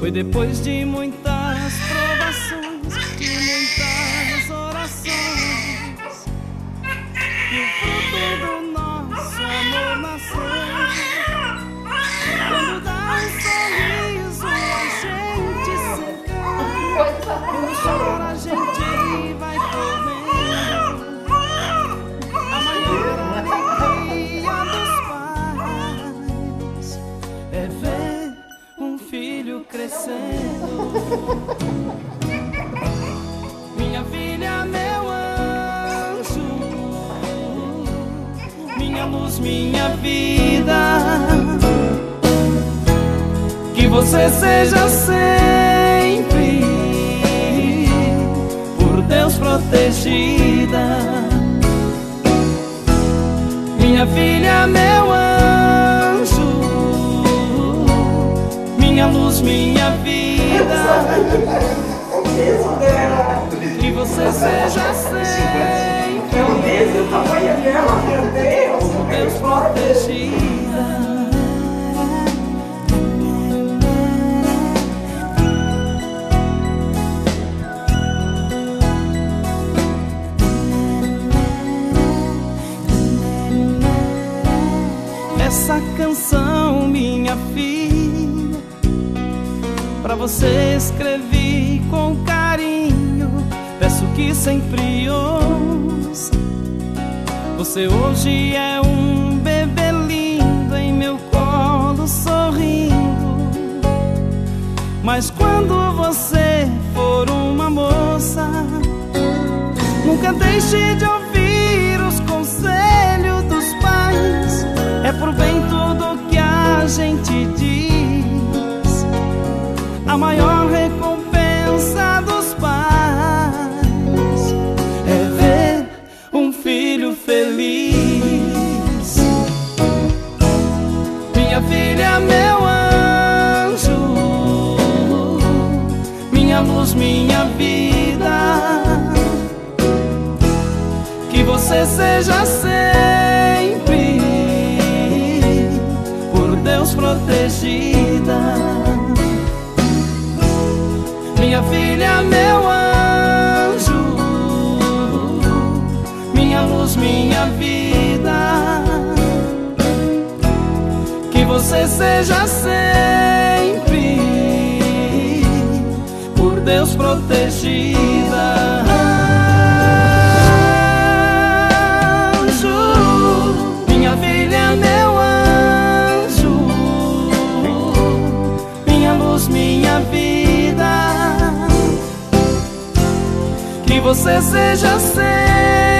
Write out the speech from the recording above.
Foi depois de muitas provações, de muitas orações, que o fruto do nosso amor nasceu. Quando dá um sorriso a gente se encanta, quando chora a gente vai correndo. A maior alegria dos pais é ver um filho crescendo. Minha filha, meu anjo, minha luz, minha vida, que você seja sempre por Deus protegida. Minha filha, meu anjo, minha luz, minha vida, que você seja sempre por Deus protegida. Essa canção, minha filha, pra você escrevi com carinho. Peço que sempre ouça. Você hoje é um bebê lindo em meu colo sorrindo. Mas quando você for uma moça, nunca deixe de ouvir os conselhos dos pais. É pro bem tudo que a gente diz. A maior recompensa dos pais é ver um filho feliz. Minha filha, meu anjo, minha luz, minha vida, que você seja sempre por Deus protegida. Minha filha, meu anjo, minha luz, minha vida, que você seja sempre por Deus protegida. Anjo, minha filha, meu anjo, minha luz, minha vida, que você seja sempre